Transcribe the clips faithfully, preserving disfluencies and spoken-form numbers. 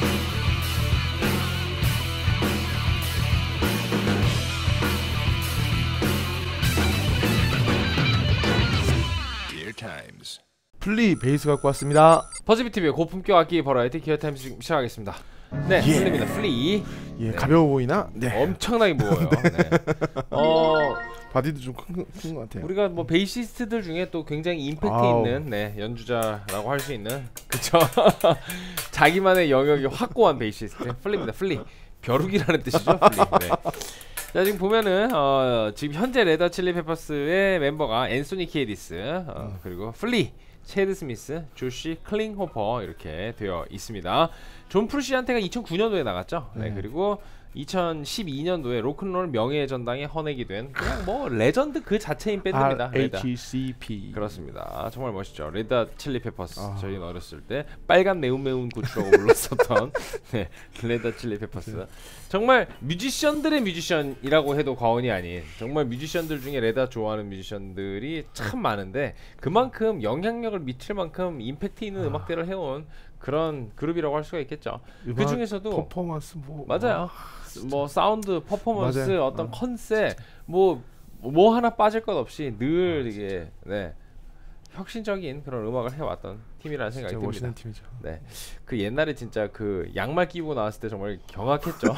플리 베이스 갖고 왔습니다. 버즈비티비의 고품격 악기 버라이티 기어타임스 지금 시작하겠습니다. 네, 예. 플리입니다. 플리. 예, 네. 가벼워 보이나? 네. 엄청나게 무거워요. 네. 어, 바디도 좀 큰 큰 것 같아요. 우리가 뭐 베이시스트들 중에 또 굉장히 임팩트 아우. 있는 네, 연주자라고 할 수 있는 그쵸? 자기만의 영역이 확고한 베이시스트 플리입니다. 플리. 벼룩이라는 뜻이죠. 플리. 네. 자, 지금 보면은 어, 지금 현재 레드 핫 칠리 페퍼스의 멤버가 앤소니 키에디스 어, 음. 그리고 플리, 체드 스미스, 조시 클링호퍼 이렇게 되어 있습니다. 존 프루시한테가 이천구 년도에 나갔죠. 네, 네. 그리고 이천십이 년도에 로큰롤 명예의 전당에 헌액이 된 그냥 뭐 레전드 그 자체인 밴드입니다. 알 에이치 씨 피. 그렇습니다. 정말 멋있죠. 레드 핫 칠리 페퍼스. 아. 저희는 어렸을 때 빨간 매운 매운 고추라고 불렀었던 네, 레드 핫 칠리 페퍼스. 네. 정말 뮤지션들의 뮤지션이라고 해도 과언이 아닌 정말 뮤지션들 중에 레드 핫 좋아하는 뮤지션들이 참 많은데 그만큼 영향력을 미칠 만큼 임팩트 있는 아. 음악들을 해온 그런 그룹이라고 할 수가 있겠죠. 그 중에서도 퍼포먼스 뭐 맞아요. 아, 뭐 사운드, 퍼포먼스, 맞아요. 어떤 어. 컨셉 뭐 뭐 하나 빠질 것 없이 늘 이게 네 혁신적인 그런 음악을 해왔던 팀이라는 생각이 듭니다. 멋있는 팀이죠. 네, 그 옛날에 진짜 그 양말 끼고 나왔을 때 정말 경악했죠.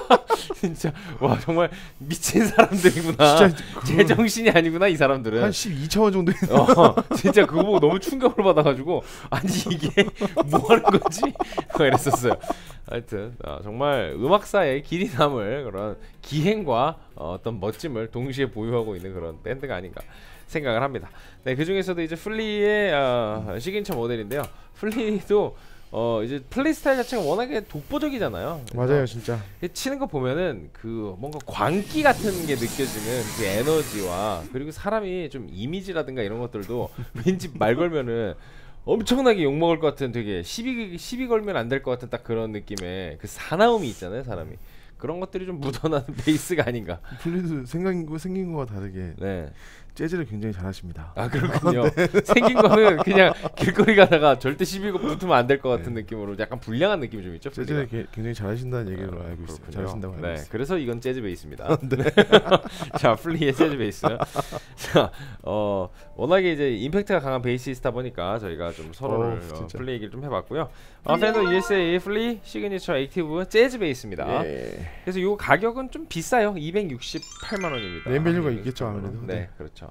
진짜 와 정말 미친 사람들이구나. 진짜 제정신이 아니구나 이 사람들은. 한 십이천 원 정도. 어, 진짜 그거 보고 너무 충격을 받아가지고 아니 이게 뭐 하는 거지? 이랬었어요. 하여튼 어, 정말 음악사의 길이 남을 그런 기행과 어, 어떤 멋짐을 동시에 보유하고 있는 그런 밴드가 아닌가 생각을 합니다. 네, 그 중에서도 이제 플리의 어, 시그니처 모델인데요. 플리도 어 이제 플레이 스타일 자체가 워낙에 독보적이잖아요. 맞아요, 진짜. 치는 거 보면은 그 뭔가 광기 같은 게 느껴지는 그 에너지와 그리고 사람이 좀 이미지라든가 이런 것들도 왠지 말 걸면은 엄청나게 욕먹을 것 같은 되게 시비 시비 걸면 안 될 것 같은 딱 그런 느낌의 그 사나움이 있잖아요, 사람이. 그런 것들이 좀 묻어나는 베이스가 아닌가. 플리도 생긴 거 생긴 거와 다르게 네. 재즈를 굉장히 잘하십니다. 아 그렇군요. 네. 생긴 거는 그냥 길거리 가다가 절대 시비 붙으면 안 될 것 같은 네. 느낌으로 약간 불량한 느낌이 좀 있죠. 재즈를 게, 굉장히 잘하신다는 얘기로 아, 알고 있어요. 잘하신다고 알고 네, 있어요. 그래서 이건 재즈 베이스입니다. 네. 자, 플리의 재즈 베이스. 자, 어 워낙에 이제 임팩트가 강한 베이시스타 보니까 저희가 좀 서로를 오, 어, 플리 얘기를 좀 해봤고요. 어, 팬더 유에스에이 플리 시그니처 액티브 재즈 베이스입니다. 예. 그래서 이 가격은 좀 비싸요. 이백육십팔만 원입니다. 네임밸류가 있겠죠 아무래도. 네, 네, 그렇죠.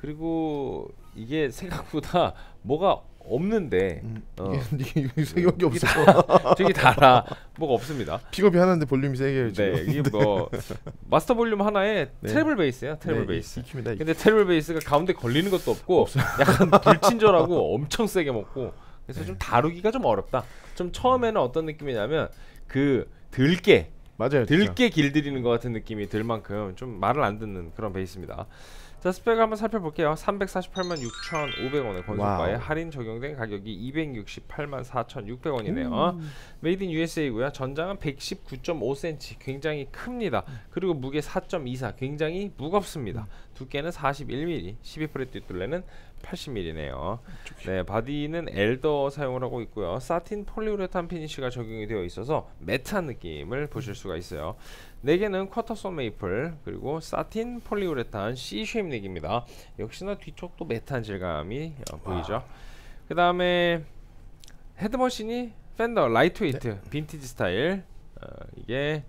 그리고 이게 생각보다 뭐가 없는데 음, 어. 이게 세 개밖에 없어. 저기 달아 뭐가 없습니다. 픽업이 하나인데 볼륨이 세 개예요. 네, 이게 뭐 마스터 볼륨 하나에 네. 트래블 베이스예요. 트래블 네, 베이스. 익힙니다, 근데 트래블 베이스가 가운데 걸리는 것도 없고 없어요. 약간 불친절하고 엄청 세게 먹고 그래서 네. 좀 다루기가 좀 어렵다. 좀 처음에는 어떤 느낌이냐면 그 들깨 맞아요. 들깨 길들이는 것 같은 느낌이 들 만큼 좀 말을 안 듣는 그런 베이스입니다. 자, 스펙을 한번 살펴볼게요. 삼백사십팔만 육천오백 원의 건설가에 할인 적용된 가격이 이백육십팔만 사천육백 원이네요. 메이드 인 유에스에이고요. 전장은 백십구 점 오 센티미터, 굉장히 큽니다. 그리고 무게 사 점 이사, 굉장히 무겁습니다. 두께는 사십일 밀리미터, 십이 프렛 뒷둘레는 팔십 밀리미터네요. 네, 바디는 엘더 사용을 하고 있고요. 사틴 폴리우레탄 피니쉬가 적용이 되어 있어서 매트한 느낌을 보실 수가 있어요. 네 개는 쿼터손 메이플 그리고 사틴 폴리우레탄 C 쉐입 넥입니다. 역시나 뒤쪽도 매트한 질감이 어, 보이죠. 그 다음에 헤드머신이 팬더 라이트웨이트 네. 빈티지 스타일 어, 이게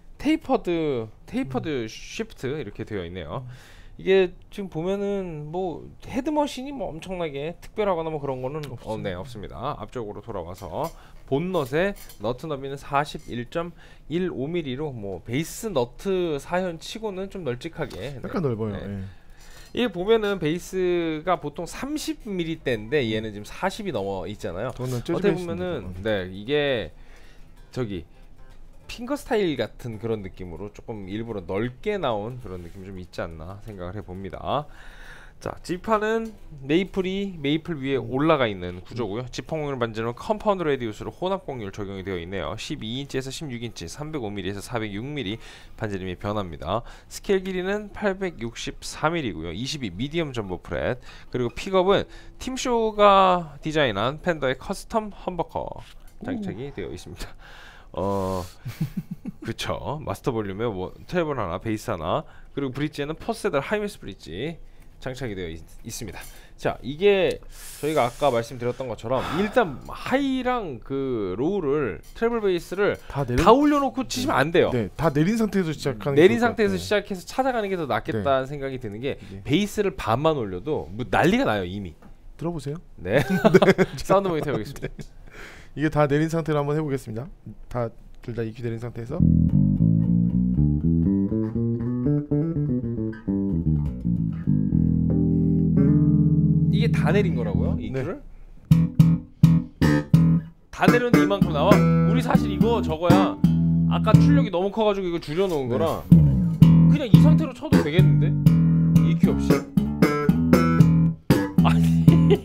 테이퍼드 테이퍼드 음. 쉬프트 이렇게 되어 있네요. 음. 이게 지금 보면은 뭐 헤드머신이 뭐 엄청나게 특별하거나 뭐 그런 거는 어, 네, 없습니다. 앞쪽으로 돌아와서 본넛의 너트 너비는 사십일 점 일오 밀리미터로 뭐 베이스 너트 사현 치고는 좀 널찍하게 약간 네. 넓어요. 네. 예. 이게 보면은 베이스가 보통 삼십 밀리미터대인데 얘는 지금 사십이 넘어 있잖아요. 어떻게 보면은 네 이게 저기 핑거 스타일 같은 그런 느낌으로 조금 일부러 넓게 나온 그런 느낌이 좀 있지 않나 생각을 해봅니다. 자, 지판은 메이플이 메이플 위에 올라가 있는 구조고요. 지펑공률 반지는 컴파운드 레디우스로 혼합 공률 적용이 되어 있네요. 십이 인치에서 십육 인치, 삼백오 밀리미터에서 사백육 밀리미터 반지름이 변합니다. 스케일 길이는 팔백육십사 밀리미터고요. 이십이 미디엄 점보 프렛. 그리고 픽업은 팀쇼가 디자인한 팬더의 커스텀 험버커 장착이 되어 있습니다. 어 그렇죠. 마스터 볼륨에 뭐 트래블 하나, 베이스 하나, 그리고 브릿지에는 퍼세달 하이미스 브릿지 장착이 되어 있, 있습니다. 자, 이게 저희가 아까 말씀드렸던 것처럼 일단 하이랑 그 로우를 트래블 베이스를 다, 내린... 다 올려놓고 치시면 안 돼요. 네, 다 내린 상태에서 시작하는 내린 상태에서 시작해서 찾아가는 게 더 낫겠다는 네. 생각이 드는 게 네. 베이스를 반만 올려도 뭐 난리가 나요 이미. 들어보세요. 네. 사운드 모니터 해보겠습니다. 네. 이게 다 내린 상태로 한번 해보겠습니다. 다 둘 다 이큐 내린 상태에서. 이게 다 내린 거라고요? 이큐를? 네. 다 내렸는데 이만큼 나와? 우리 사실 이거 저거야. 아까 출력이 너무 커가지고 이거 줄여놓은 네. 거라 그냥 이 상태로 쳐도 되겠는데? 이큐 없이? 아니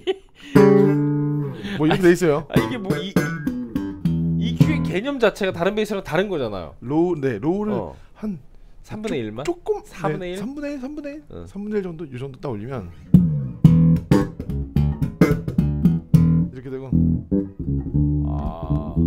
뭐 이렇게 돼 있어요. 아 이게 뭐 이 이큐의 개념 자체가 다른 베이스랑 다른 거잖아요. 로우, 네, 로우를 어. 한 삼분의 일만? 조금 사분의 일? 네, 삼분의 일, 삼분의 일, 응. 삼분의 일 정도 이 정도 딱 올리면 이렇게 되고. 아.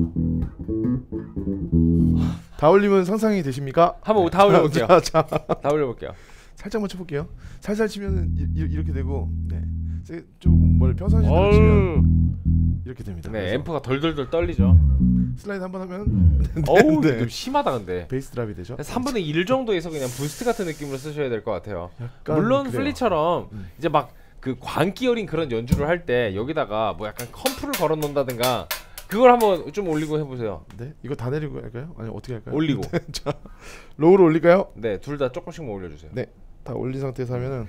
다 올리면 상상이 되십니까? 한번 다 올려볼게요. 자, 자, 다 올려볼게요. 살짝만 쳐볼게요. 살살 치면 이렇게 되고, 네, 좀 뭘 평상시대로 치면 이렇게 됩니다. 네, 앰프가 덜덜덜 떨리죠. 슬라이드 한번 하면 어우, 네. 좀 심하다 근데. 베이스 드랍이 되죠. 삼분의 일 정도에서 그냥 부스트 같은 느낌으로 쓰셔야 될 것 같아요. 물론 그래요. 플리처럼 음. 이제 막 그 광기 어린 그런 연주를 할 때 여기다가 뭐 약간 컴프를 걸어 놓는다든가 그걸 한번 좀 올리고 해보세요. 네, 이거 다 내리고 할까요? 아니 어떻게 할까요? 올리고. 자, 로우로 올릴까요? 네, 둘 다 조금씩만 올려주세요. 네, 다 올린 상태에서 하면은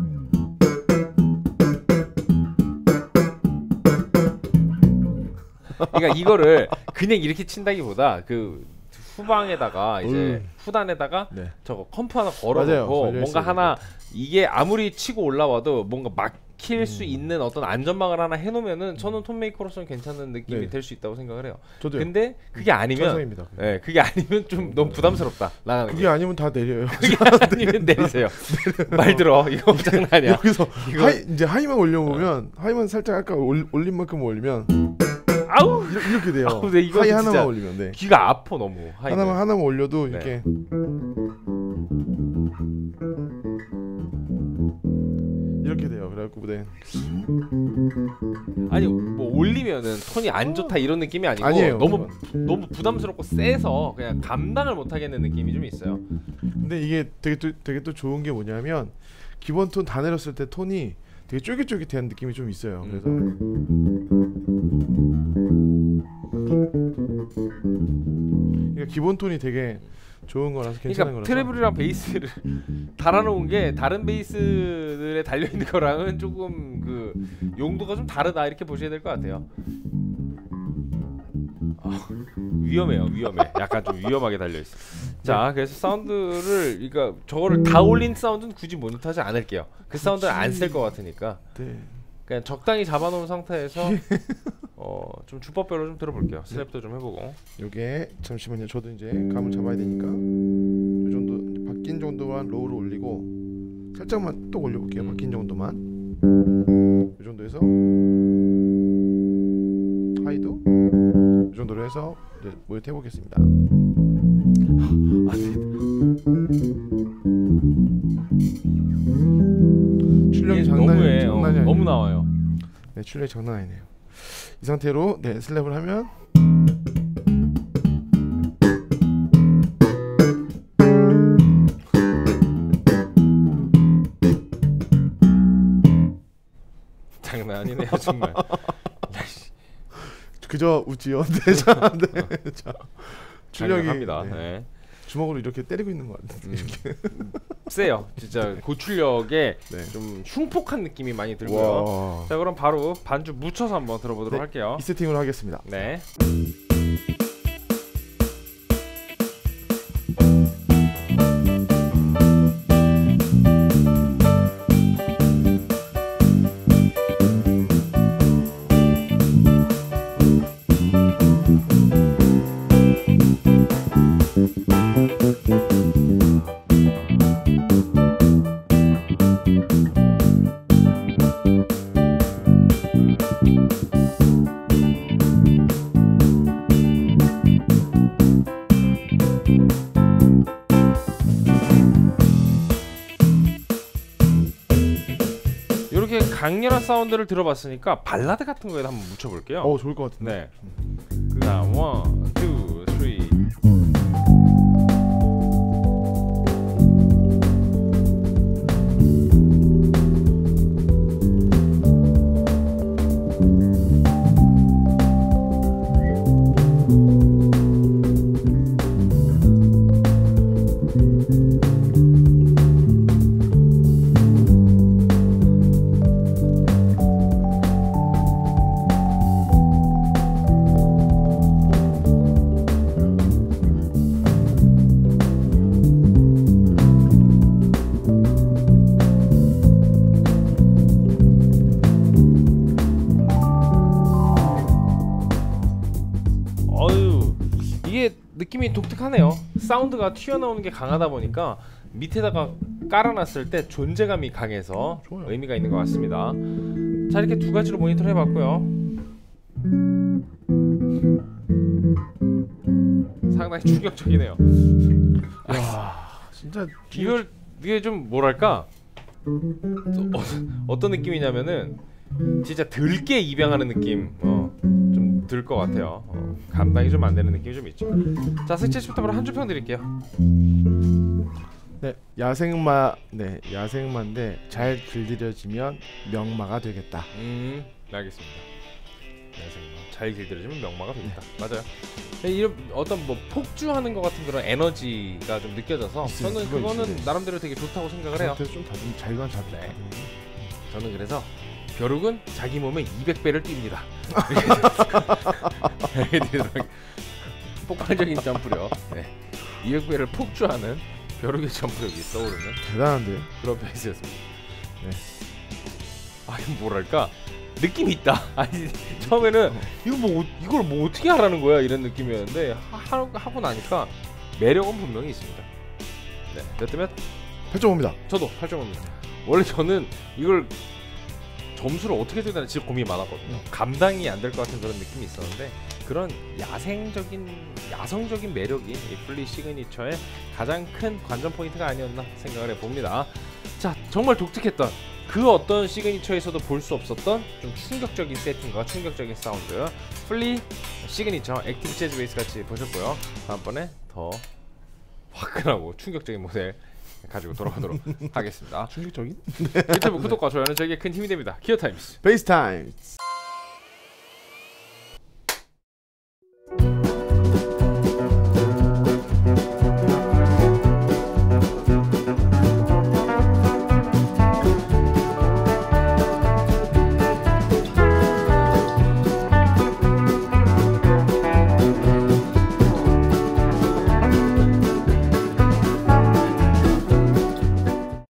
그러니까 이거를 그냥 이렇게 친다기보다 그 후방에다가 이제 음. 후단에다가 네. 저거 컴프 하나 걸어놓고 뭔가 하나 이게 아무리 치고 올라와도 뭔가 막힐 음. 수 있는 어떤 안전망을 하나 해놓으면은 저는 톤메이커로서는 괜찮은 느낌이 네. 될 수 있다고 생각을 해요. 저도요. 근데 그게 아니면 찬성입니다. 네, 그게 아니면 좀 너무 부담스럽다 나가는 그게 게. 아니면 다 내려요. 그게 아니면 내리세요. 말 들어. 이거 장난 아니야. 여기서 이거... 하이, 이제 하이만 올려보면 하이만 살짝 아까 올, 올린 만큼 올리면 아우 이렇게, 이렇게 돼요. 아우, 네, 이거 하이 진짜 하나만 올리면 돼. 귀가 아파 너무. 하이는. 하나만 하나만 올려도 네. 이렇게 이렇게 돼요. 그래갖고 네. 아니 뭐 올리면은 톤이 안 좋다 이런 느낌이 아니고 아니에요, 너무 그건. 너무 부담스럽고 세서 그냥 감당을 못 하겠는 느낌이 좀 있어요. 근데 이게 되게 또 되게 또 좋은 게 뭐냐면 기본 톤 다 내렸을 때 톤이 되게 쫄깃쫄깃한 느낌이 좀 있어요. 그래서 그러니까 기본 톤이 되게 좋은 거라서 괜찮은 그러니까 거라서. 트래블이랑 베이스를 달아놓은 게 다른 베이스들에 달려 있는 거랑은 조금 그 용도가 좀 다르다 이렇게 보셔야 될 것 같아요. 아, 위험해요, 위험해. 약간 좀 위험하게 달려 있어. 자, 그래서 사운드를 그러니까 저거를 다 올린 사운드는 굳이 모니터하지 않을게요. 그 사운드를 안 쓸 것 같으니까. 네. 그냥 적당히 잡아놓은 상태에서 어, 좀 주법별로 좀 들어볼게요. 스냅도 좀 해보고. 요게 잠시만요. 저도 이제 감을 잡아야 되니까 요 정도 이제 바뀐 정도만 로우를 올리고 살짝만 또 올려볼게요. 음. 바뀐 정도만 요 정도에서 하이도 요 정도로 해서 이제 모니터 해보겠습니다. 출력이 장난이 장난이 아니에요. 너무 나와요. 네, 출력이 장난 아니네요. 이 상태로 네 슬랩을 하면 장난 아니네요 정말. 그저 웃지요. 네, 자, 네, 자, 출력이 합니다. 네. 네. 주먹으로 이렇게 때리고 있는 것 같은데. 음. 세요. 진짜 고출력에 네. 좀 흉폭한 느낌이 많이 들고요. 와. 자, 그럼 바로 반주 묻혀서 한번 들어보도록 네, 할게요. 이 세팅으로 하겠습니다. 네. 강렬한 사운드를 들어봤으니까 발라드 같은 거에다 한번 묻혀볼게요. 어 좋을 것 같은데. 네. 그다음 원, 투, 쓰리. 어유 이게 느낌이 독특하네요. 사운드가 튀어나오는 게 강하다 보니까 밑에다가 깔아놨을 때 존재감이 강해서 좋아요. 의미가 있는 것 같습니다. 자, 이렇게 두 가지로 모니터를 해봤고요. 상당히 충격적이네요. 와 진짜 이걸 이게 좀 뭐랄까 어, 어떤 느낌이냐면은 진짜 들게 입양하는 느낌 어, 좀 들 것 같아요. 어, 감당이 좀 안 되는 느낌이 좀 있죠. 자, 스케치부터 바로 한 줄 평 드릴게요. 네 야생마 네 야생마인데 잘 길들여지면 명마가 되겠다. 음, 알겠습니다. 야생마 잘 길들여지면 명마가 되겠다. 네. 맞아요. 네, 이런 어떤 뭐 폭주하는 것 같은 그런 에너지가 좀 느껴져서 있어요. 저는 그거 그거는 있어요. 나름대로 되게 좋다고 생각을 해요. 좀 다른 자기관 잡. 네. 저는 그래서 벼룩은 자기 몸의 이백 배를 뜁니다. 폭발적인 점프력, 네. 이백 배를 폭주하는 벼룩의 점프력이 떠오르는 대단한데요. 그런 베이스였습니다. 네. 아, 이거 뭐랄까 느낌이 있다. 아니 처음에는 이거 뭐 이걸 뭐 어떻게 하라는 거야 이런 느낌이었는데 하, 하고 나니까 매력은 분명히 있습니다. 네, 몇 대 몇? 팔 점 오입니다. 저도 팔 점 오입니다. 원래 저는 이걸 점수를 어떻게 줘야 되나 진짜 고민이 많았거든요. 감당이 안 될 것 같은 그런 느낌이 있었는데 그런 야생적인 야성적인 매력이 이 플리 시그니처의 가장 큰 관전 포인트가 아니었나 생각을 해봅니다. 자, 정말 독특했던 그 어떤 시그니처에서도 볼 수 없었던 좀 충격적인 세팅과 충격적인 사운드 플리 시그니처 액티브 재즈 베이스 같이 보셨고요. 다음번에 더 화끈하고 충격적인 모델 가지고 돌아오도록 하겠습니다. 충격적인? 유튜브 구독과 좋아요는 저에게 큰 힘이 됩니다. 기어 타임스. 베이스 타임.